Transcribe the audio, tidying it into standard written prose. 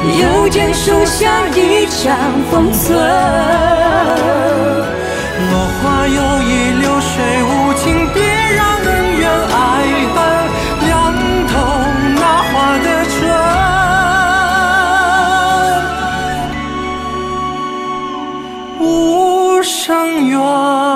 又见树下一场封存。 落花有意，流水无情，别让恩怨爱恨凉透那花的春。无声怨。